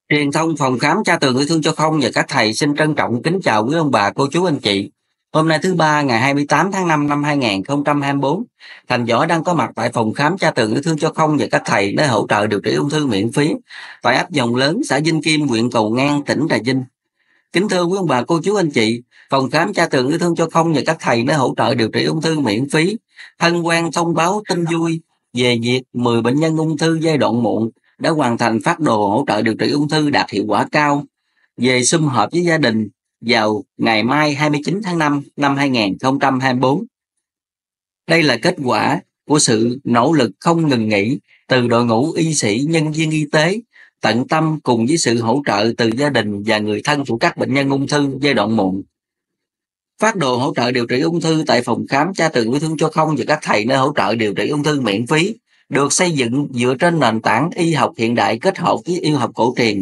Truyền thông phòng khám Cha Tường Yêu Thương Cho Không và các thầy xin trân trọng kính chào quý ông bà, cô chú, anh chị. Hôm nay thứ ba ngày 28 tháng 5 năm 2024, Thành Võ đang có mặt tại phòng khám Cha Tường Yêu Thương Cho Không và các thầy để hỗ trợ điều trị ung thư miễn phí tại ấp Dòng Lớn, xã Vinh Kim, huyện Cầu Ngang, tỉnh Trà Vinh. Kính thưa quý ông bà, cô chú, anh chị, phòng khám Cha Tường Yêu Thương Cho Không và các thầy để hỗ trợ điều trị ung thư miễn phí hân hoan thông báo tin vui về việc 10 bệnh nhân ung thư giai đoạn muộn đã hoàn thành phác đồ hỗ trợ điều trị ung thư đạt hiệu quả cao về sum họp với gia đình vào ngày mai 29 tháng 5 năm 2024. Đây là kết quả của sự nỗ lực không ngừng nghỉ từ đội ngũ y sĩ, nhân viên y tế tận tâm cùng với sự hỗ trợ từ gia đình và người thân của các bệnh nhân ung thư giai đoạn muộn. Phác đồ hỗ trợ điều trị ung thư tại phòng khám Cha Tường Yêu Thương Cho Không và các thầy nơi hỗ trợ điều trị ung thư miễn phí được xây dựng dựa trên nền tảng y học hiện đại kết hợp với y học cổ truyền,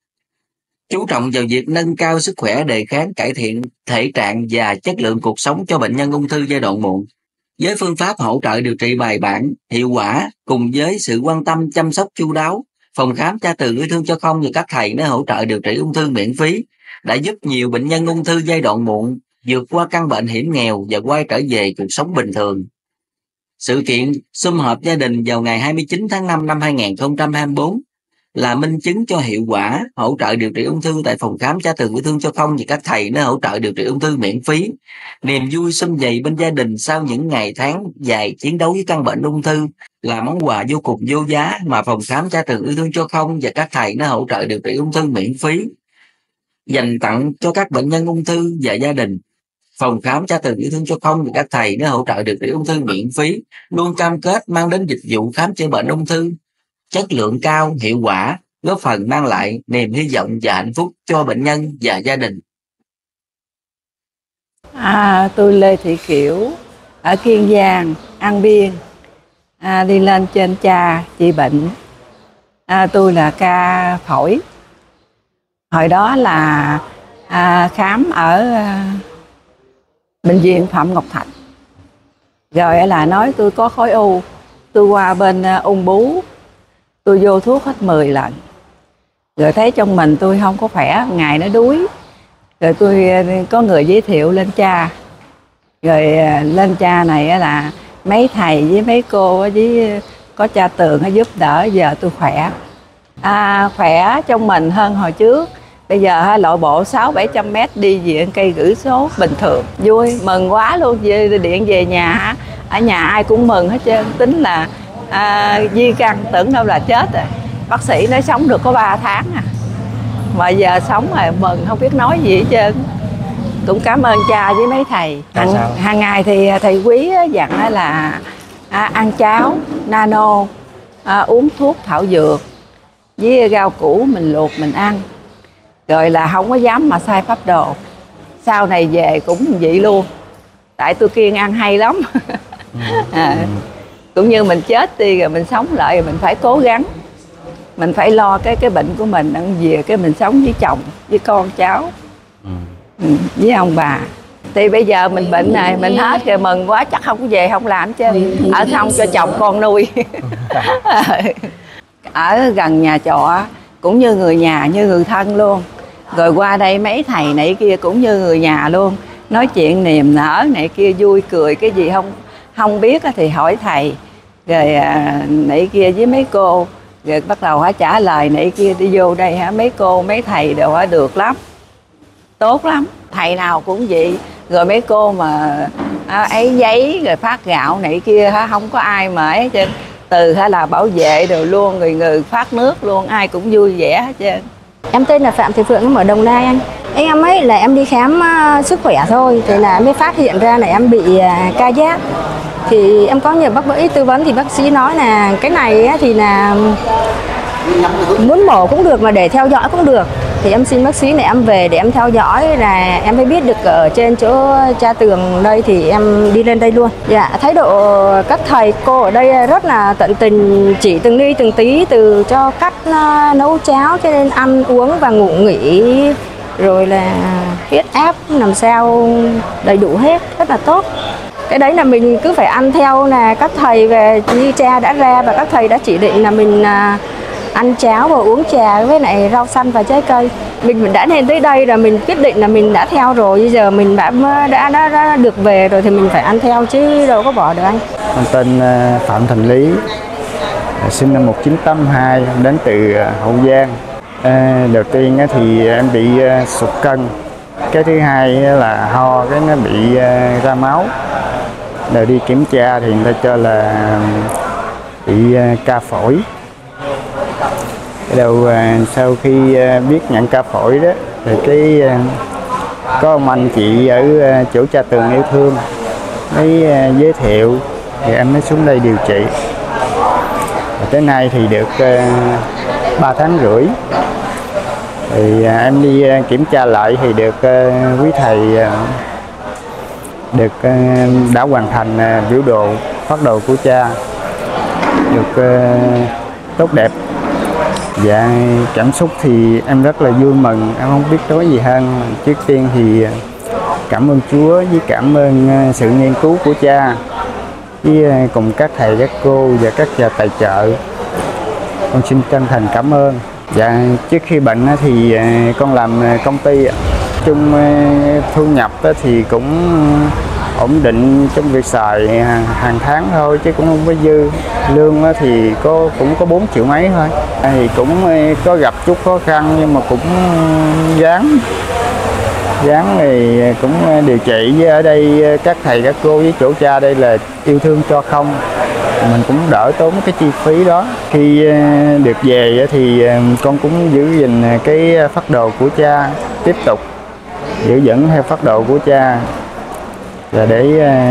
chú trọng vào việc nâng cao sức khỏe đề kháng, cải thiện thể trạng và chất lượng cuộc sống cho bệnh nhân ung thư giai đoạn muộn. Với phương pháp hỗ trợ điều trị bài bản, hiệu quả cùng với sự quan tâm chăm sóc chu đáo, phòng khám Cha Tường Yêu Thương Cho Không và các thầy nơi hỗ trợ điều trị ung thư miễn phí đã giúp nhiều bệnh nhân ung thư giai đoạn muộn vượt qua căn bệnh hiểm nghèo và quay trở về cuộc sống bình thường. Sự kiện sum họp gia đình vào ngày 29 tháng 5 năm 2024 là minh chứng cho hiệu quả hỗ trợ điều trị ung thư tại phòng khám Cha Tường Yêu Thương Cho Không và các thầy nơi hỗ trợ điều trị ung thư miễn phí. Niềm vui sum vầy bên gia đình sau những ngày tháng dài chiến đấu với căn bệnh ung thư là món quà vô cùng vô giá mà phòng khám Cha Tường Yêu Thương Cho Không và các thầy nơi hỗ trợ điều trị ung thư miễn phí dành tặng cho các bệnh nhân ung thư và gia đình. Phòng khám Cha Tường Yêu Thương Cho Không và các thầy nơi hỗ trợ điều trị ung thư miễn phí luôn cam kết mang đến dịch vụ khám chữa bệnh ung thư chất lượng cao, hiệu quả, góp phần mang lại niềm hy vọng và hạnh phúc cho bệnh nhân và gia đình. Tôi Lê Thị Kiểu ở Kiên Giang, An Biên, đi lên trên cha trị bệnh. Tôi là ca phổi. Hồi đó là khám ở bệnh viện Phạm Ngọc Thạch. Rồi là nói tôi có khối u, tôi qua bên ung bướu, tôi vô thuốc hết 10 lần. Rồi thấy trong mình tôi không có khỏe, ngày nó đuối. Rồi tôi có người giới thiệu lên cha. Rồi lên cha này là mấy thầy với mấy cô với có Cha Tường giúp đỡ, giờ tôi khỏe. Khỏe trong mình hơn hồi trước. Bây giờ lội bộ 600-700 mét đi viện cây gửi số bình thường. Vui, mừng quá luôn. Điện về nhà, ở nhà ai cũng mừng hết trơn. Tính là di căn, tưởng đâu là chết rồi. Bác sĩ nói sống được có 3 tháng mà giờ sống rồi, mừng không biết nói gì hết trơn. Cũng cảm ơn cha với mấy thầy. Hàng ngày thì thầy Quý dặn là ăn cháo nano, uống thuốc thảo dược với rau củ mình luộc mình ăn. Rồi là không có dám mà sai pháp đồ. Sau này về cũng vậy luôn. Tại tôi kiêng ăn hay lắm. Cũng như mình chết đi rồi mình sống lại rồi mình phải cố gắng. Mình phải lo cái bệnh của mình, về cái mình sống với chồng, với con cháu, với ông bà. Thì bây giờ mình bệnh này, mình hết rồi mừng quá, chắc không có về không làm chứ. Ở không cho chồng con nuôi. Ở gần nhà trọ cũng như người nhà, như người thân luôn. Rồi qua đây mấy thầy này kia cũng như người nhà luôn. Nói chuyện niềm nở này kia vui cười, cái gì không biết thì hỏi thầy. Rồi này kia với mấy cô. Rồi bắt đầu trả lời này kia đi vô đây mấy cô mấy thầy đều được lắm, tốt lắm, thầy nào cũng vậy. Rồi mấy cô mà ấy giấy rồi phát gạo này kia không có ai mà ấy trên từ là bảo vệ rồi luôn, người phát nước luôn, ai cũng vui vẻ hết trơn. Em tên là Phạm Thị Phượng, em ở Đồng Nai anh. Em ấy là em đi khám sức khỏe thôi, thì là mới phát hiện ra là em bị ca giáp. Thì em có nhờ bác sĩ tư vấn thì bác sĩ nói là cái này thì là muốn mổ cũng được mà để theo dõi cũng được. Thì em xin bác sĩ này em về để em theo dõi, là em mới biết được ở trên chỗ Cha Tường đây thì em đi lên đây luôn. Dạ, thái độ các thầy cô ở đây rất là tận tình, chỉ từng ly từng tí, từ cho cách nấu cháo cho nên ăn uống và ngủ nghỉ, rồi là huyết áp làm sao đầy đủ hết, rất là tốt. Cái đấy là mình cứ phải ăn theo là các thầy về như cha đã ra và các thầy đã chỉ định là mình ăn cháo và uống trà với lại rau xanh và trái cây. Mình đã lên tới đây là mình quyết định là mình đã theo rồi, bây giờ mình đã được về rồi thì mình phải ăn theo chứ đâu có bỏ được anh. Con tên Phạm Thành Lý, sinh năm 1982, đến từ Hậu Giang. Đầu tiên thì em bị sụt cân, cái thứ hai là ho, cái nó bị ra máu. Rồi đi kiểm tra thì người ta cho là bị ca phổi. Sau khi biết nhận ca phổi đó thì có ông anh chị ở chỗ Cha Tường Yêu Thương mới giới thiệu thì em mới xuống đây điều trị. Và tới nay thì được 3 tháng rưỡi. Thì em đi kiểm tra lại thì được quý thầy đã hoàn thành biểu đồ phác đồ của cha, được tốt đẹp. Dạ, cảm xúc thì em rất là vui mừng, em không biết nói gì hơn. Trước tiên thì cảm ơn Chúa với cảm ơn sự nghiên cứu của cha với cùng các thầy, các cô và các nhà tài trợ. Con xin chân thành cảm ơn. Dạ, trước khi bệnh thì con làm công ty, chung thu nhập thì cũng ổn định trong việc xài hàng tháng thôi chứ cũng không có dư. Lương thì cũng có 4 triệu mấy thôi. Thì cũng có gặp chút khó khăn nhưng mà cũng dáng thì cũng điều trị. Với ở đây các thầy các cô với chỗ cha đây là yêu thương cho không, mình cũng đỡ tốn cái chi phí đó. Khi được về thì con cũng giữ gìn cái phác đồ của cha, tiếp tục giữ vững theo phác đồ của cha, và để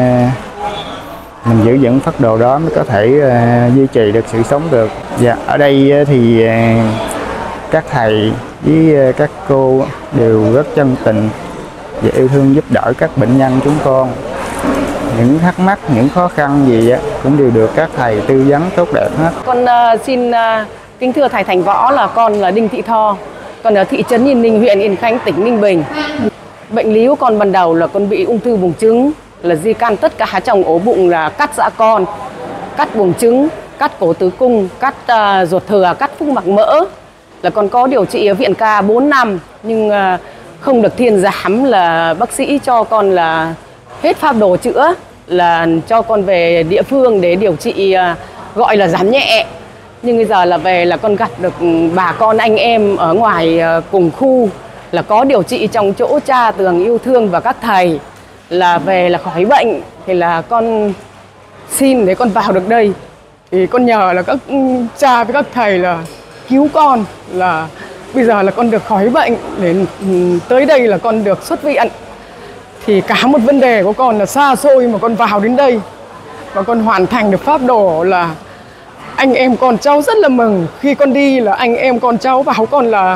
mình giữ vững phác đồ đó mới có thể duy trì được sự sống được. Và ở đây thì các thầy với các cô đều rất chân tình và yêu thương giúp đỡ các bệnh nhân chúng con. Những thắc mắc, những khó khăn gì cũng đều được các thầy tư vấn tốt đẹp hết. Con xin kính thưa thầy Thành Võ là con là Đinh Thị Tho, con ở thị trấn Yên Ninh, huyện Yên Khánh, tỉnh Ninh Bình. Bệnh lý của con ban đầu là con bị ung thư buồng trứng, là di căn tất cả trong ổ bụng, là cắt dạ con, cắt buồng trứng, cắt cổ tử cung, cắt ruột thừa, cắt phúc mạc mỡ. Là con có điều trị ở viện ca 4 năm nhưng không được thuyên giảm, là bác sĩ cho con là hết phác đồ chữa, là cho con về địa phương để điều trị gọi là giảm nhẹ. Nhưng bây giờ là về là con gặp được bà con anh em ở ngoài cùng khu là có điều trị trong chỗ Cha Tường Yêu Thương và các thầy, là về là khỏi bệnh. Thì là con xin để con vào được đây, thì con nhờ là các cha với các thầy là cứu con, là bây giờ là con được khỏi bệnh, để tới đây là con được xuất viện. Thì cả một vấn đề của con là xa xôi mà con vào đến đây và con hoàn thành được phác đồ, là anh em con cháu rất là mừng. Khi con đi là anh em con cháu bảo con là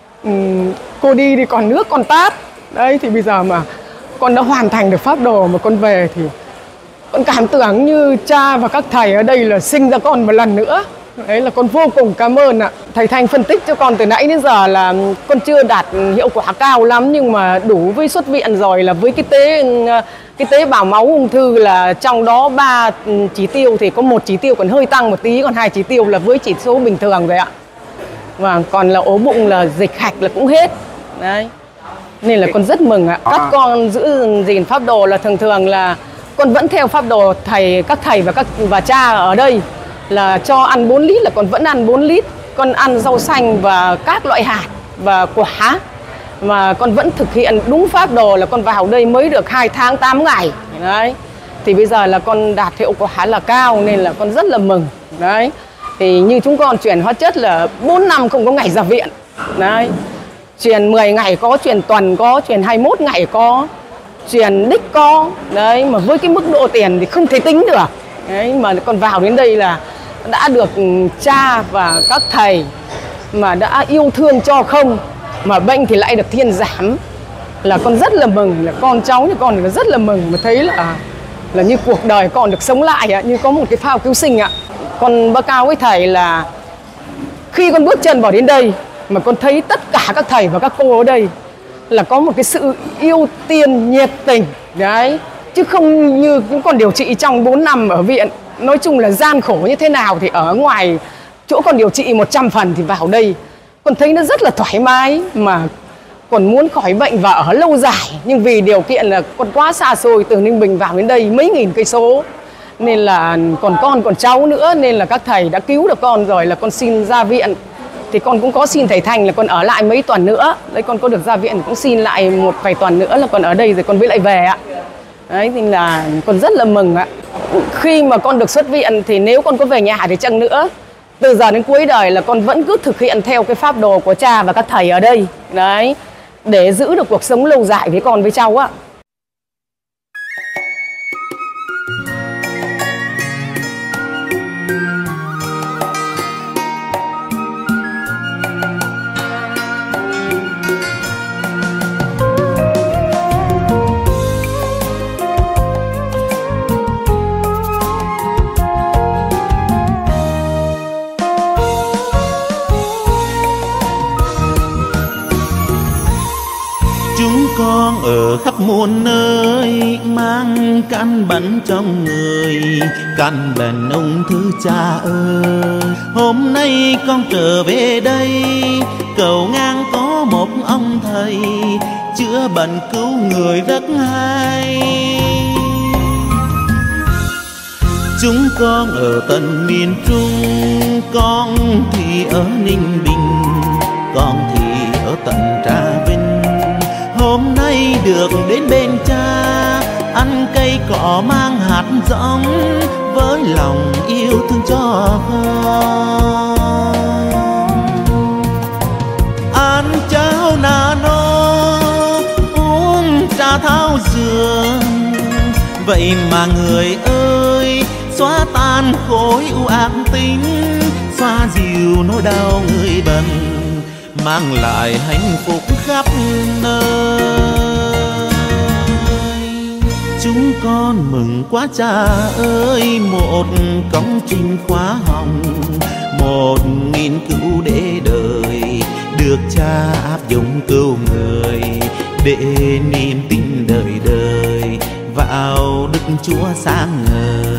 cô đi thì còn nước còn tát. Đấy, thì bây giờ mà con đã hoàn thành được phác đồ mà con về thì con cảm tưởng như cha và các thầy ở đây là sinh ra con một lần nữa. Đấy là con vô cùng cảm ơn ạ. Thầy Thành phân tích cho con từ nãy đến giờ là con chưa đạt hiệu quả cao lắm, nhưng mà đủ với xuất viện rồi. Là với cái tế bào máu ung thư là trong đó 3 chỉ tiêu thì có 1 chỉ tiêu còn hơi tăng một tí, còn 2 chỉ tiêu là với chỉ số bình thường rồi ạ. Và còn là ố bụng là dịch hạch là cũng hết. Đấy, nên là con rất mừng ạ. Các con giữ gìn phác đồ là thường là con vẫn theo phác đồ các thầy và cha ở đây là cho ăn 4 lít là con vẫn ăn 4 lít. Con ăn rau xanh và các loại hạt và quả, mà con vẫn thực hiện đúng phác đồ. Là con vào đây mới được 2 tháng 8 ngày. Đấy, thì bây giờ là con đạt hiệu quả là cao nên là con rất là mừng. Đấy, thì như chúng con chuyển hóa chất là 4 năm không có ngày ra viện. Đấy, chuyển 10 ngày có, chuyển tuần có, chuyển 21 ngày có, chuyển đích có. Đấy, mà với cái mức độ tiền thì không thể tính được. Đấy, mà con vào đến đây là đã được cha và các thầy mà đã yêu thương cho không, mà bệnh thì lại được thuyên giảm, là con rất là mừng. Là con cháu như con thì rất là mừng mà thấy là như cuộc đời con được sống lại, như có một cái phao cứu sinh ạ. Con báo cáo với thầy là khi con bước chân vào đến đây mà con thấy tất cả các thầy và các cô ở đây là có một cái sự yêu tiên nhiệt tình. Đấy, chứ không như chúng con điều trị trong 4 năm ở viện. Nói chung là gian khổ như thế nào thì ở ngoài chỗ con điều trị 100 phần thì vào đây con thấy nó rất là thoải mái, mà còn muốn khỏi bệnh và ở lâu dài, nhưng vì điều kiện là con quá xa xôi, từ Ninh Bình vào đến đây mấy nghìn cây số, nên là còn con còn cháu nữa, nên là các thầy đã cứu được con rồi, là con xin ra viện. Thì con cũng có xin thầy Thành là con ở lại mấy tuần nữa, đấy con có được ra viện cũng xin lại một vài tuần nữa là con ở đây rồi con mới lại về ạ. Đấy thì là con rất là mừng ạ. Khi mà con được xuất viện thì nếu con có về nhà thì chăng nữa, từ giờ đến cuối đời là con vẫn cứ thực hiện theo cái phác đồ của cha và các thầy ở đây. Đấy, để giữ được cuộc sống lâu dài với con với cháu ạ. Chúng con ở khắp muôn nơi mang căn bệnh trong người, căn bệnh ung thư cha ơi. Hôm nay con trở về đây cầu ngang có một ông thầy chữa bệnh cứu người rất hay. Chúng con ở tận miền Trung, con thì ở Ninh Bình, con thì ở tận Trà Vinh. Hôm nay được đến bên cha, ăn cây cỏ mang hạt giống, với lòng yêu thương cho con. Ăn cháo nà nó, uống trà thảo dược, vậy mà người ơi xóa tan khối u ác tính, xoa dịu nỗi đau người bệnh, mang lại hạnh phúc khắp nơi. Chúng con mừng quá cha ơi, một công trình khóa học, 1000 cứu để đời, được cha áp dụng cứu người, để niềm tin đời đời vào Đức Chúa sáng ngời.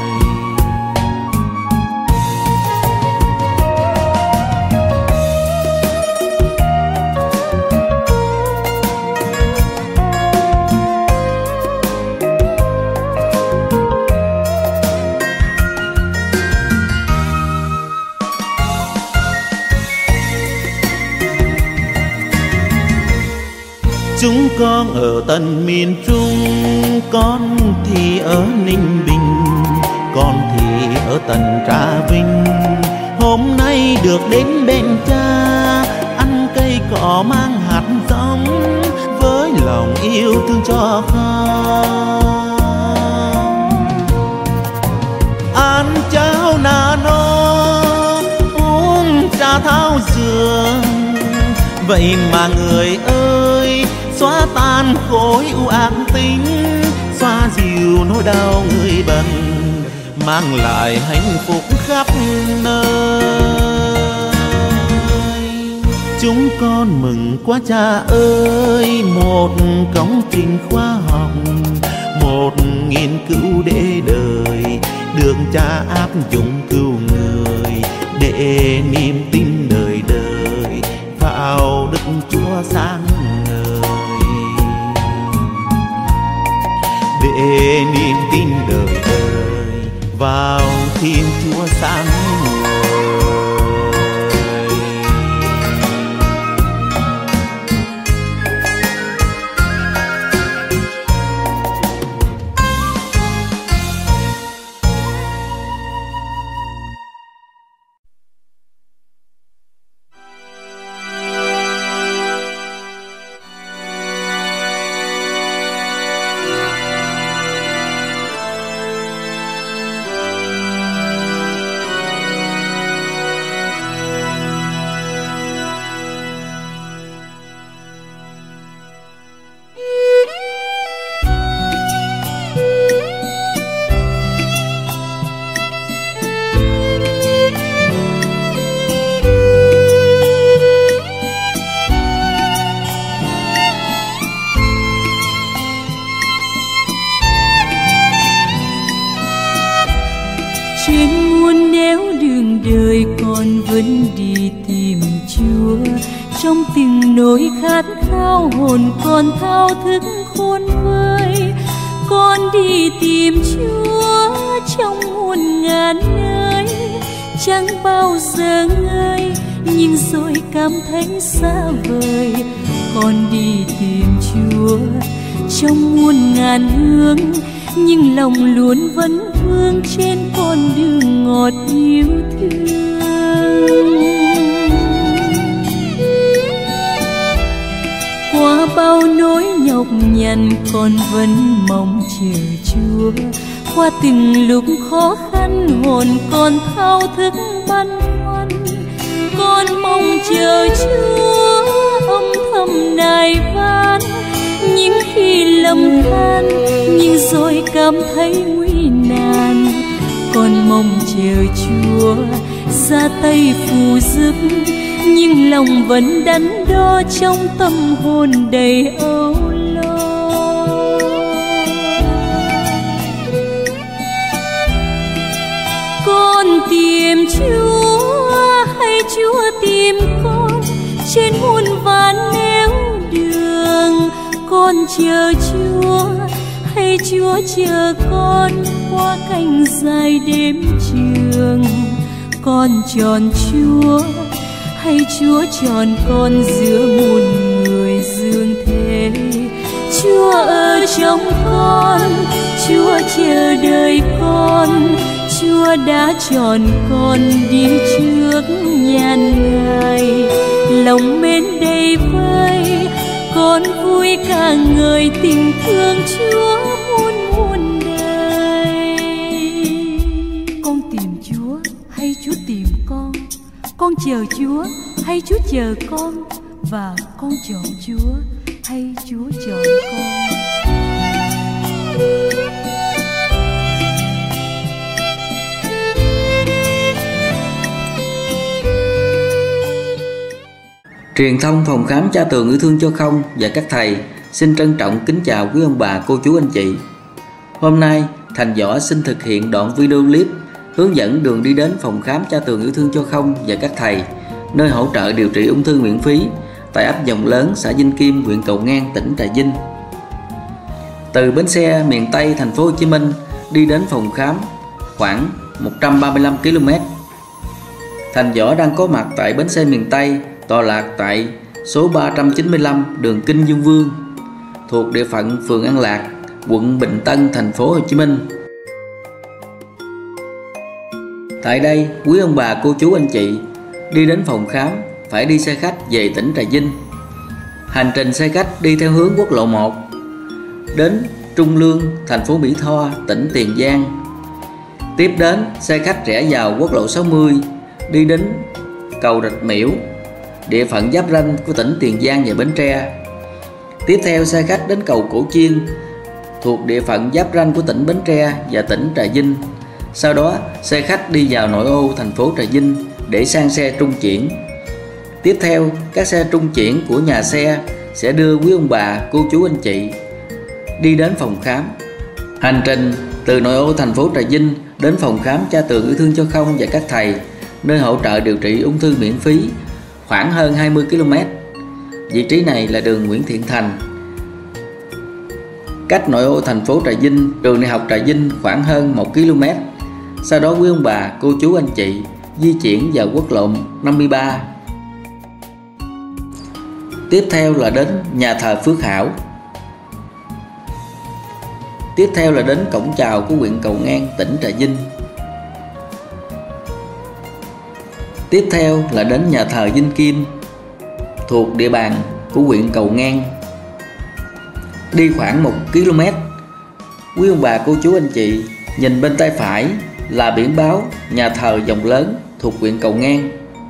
Chúng con ở tận miền Trung, con thì ở Ninh Bình, con thì ở tận Trà Vinh. Hôm nay được đến bên cha, ăn cây cỏ mang hạt giống, với lòng yêu thương cho con. Ăn cháo nà nó, uống trà thảo dược, vậy mà người ơi xóa tan khối u ác tính, xoa dịu nỗi đau người bệnh, mang lại hạnh phúc khắp nơi. Chúng con mừng quá cha ơi, một công trình khoa học, 1000 cứu để đời, được cha áp dụng cứu người, để niềm tin đời đời vào Đức Chúa sáng ngời, để niềm tin đời đời vào Thiên Chúa sáng ngời. Trên muôn nẻo đường đời còn con vẫn đi tìm Chúa. Trong từng nỗi khát khao hồn con thao thức khôn vơi, con đi tìm Chúa trong muôn ngàn nơi. Chẳng bao giờ ngơi nhưng rồi cảm thấy xa vời, con đi tìm Chúa trong muôn ngàn hướng, nhưng lòng luôn vẫn vương trên con đường ngọt yêu thương. Qua bao nỗi nhọc nhằn con vẫn mong chờ Chúa. Qua từng lúc khó khăn hồn con thao thức băn khoăn, con mong chờ Chúa âm thầm nài van. Những khi lầm than nhưng rồi cảm thấy nguy nan, con mong chờ Chúa ra tay phù giúp, nhưng lòng vẫn đắn đo trong tâm hồn đầy âu lo. Con tìm Chúa hay Chúa tìm con trên muôn vàn nẻo đường? Con chờ Chúa hay Chúa chờ con qua cánh dài đêm trường? Con chọn Chúa hay Chúa chọn con giữa muôn người dương thế? Chúa ở trong con, Chúa chờ đợi con, Chúa đã chọn con đi trước nhan Ngài. Lòng mến đầy vơi, con vui ca ngợi tình thương Chúa muôn muôn đời. Con tìm Chúa hay Chúa tìm con? Con chờ Chúa hay Chúa chờ con? Và con chọn Chúa hay Chúa chọn con? Truyền thông Phòng Khám Cha Tường Yêu Thương Cho Không và các thầy xin trân trọng kính chào quý ông bà, cô chú, anh chị. Hôm nay Thành Võ xin thực hiện đoạn video clip hướng dẫn đường đi đến Phòng Khám Cha Tường Yêu Thương Cho Không và các thầy, nơi hỗ trợ điều trị ung thư miễn phí tại ấp Dòng Lớn, xã Vinh Kim, huyện Cầu Ngang, tỉnh Trà Vinh. Từ bến xe miền Tây thành phố Hồ Chí Minh đi đến phòng khám khoảng 135 km. Thành Võ đang có mặt tại bến xe miền Tây, tọa lạc tại số 395 đường Kinh Dương Vương, thuộc địa phận phường An Lạc, quận Bình Tân, thành phố Hồ Chí Minh. Tại đây, quý ông bà, cô chú, anh chị đi đến phòng khám phải đi xe khách về tỉnh Trà Vinh. Hành trình xe khách đi theo hướng quốc lộ 1 đến Trung Lương, thành phố Mỹ Tho, tỉnh Tiền Giang. Tiếp đến, xe khách rẽ vào quốc lộ 60 đi đến cầu Rạch Miễu, địa phận giáp ranh của tỉnh Tiền Giang và Bến Tre. Tiếp theo, xe khách đến cầu Cổ Chiên, thuộc địa phận giáp ranh của tỉnh Bến Tre và tỉnh Trà Vinh. Sau đó, xe khách đi vào nội ô thành phố Trà Vinh để sang xe trung chuyển. Tiếp theo, các xe trung chuyển của nhà xe sẽ đưa quý ông bà, cô chú, anh chị đi đến phòng khám. Hành trình từ nội ô thành phố Trà Vinh đến Phòng Khám Cha Tường Yêu Thương Cho Không và các thầy, nơi hỗ trợ điều trị ung thư miễn phí, khoảng hơn 20 km. Vị trí này là đường Nguyễn Thiện Thành, cách nội ô thành phố Trà Vinh, trường đại học Trà Vinh khoảng hơn 1 km. Sau đó quý ông bà, cô chú, anh chị di chuyển vào quốc lộ 53. Tiếp theo là đến nhà thờ Phước Hảo. Tiếp theo là đến cổng chào của huyện Cầu Ngang, tỉnh Trà Vinh. Tiếp theo là đến nhà thờ Vinh Kim, thuộc địa bàn của huyện Cầu Ngang. Đi khoảng 1 km, quý ông bà, cô chú, anh chị nhìn bên tay phải là biển báo nhà thờ Dòng Lớn, thuộc huyện Cầu Ngang.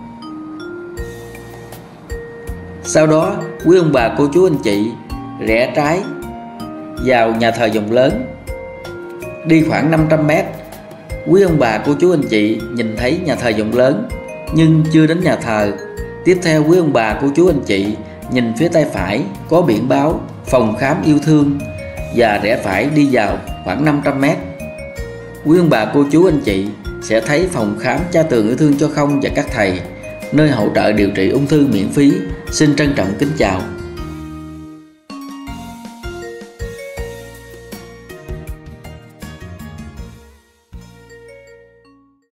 Sau đó, quý ông bà, cô chú, anh chị rẽ trái vào nhà thờ Dòng Lớn. Đi khoảng 500 m, quý ông bà, cô chú, anh chị nhìn thấy nhà thờ Dòng Lớn nhưng chưa đến nhà thờ. Tiếp theo, quý ông bà, cô chú, anh chị nhìn phía tay phải có biển báo Phòng Khám Yêu Thương và rẽ phải đi vào khoảng 500 m. Quý ông bà, cô chú, anh chị sẽ thấy phòng khám Cha Tường Yêu Thương Cho Không và các thầy, nơi hỗ trợ điều trị ung thư miễn phí. Xin trân trọng kính chào.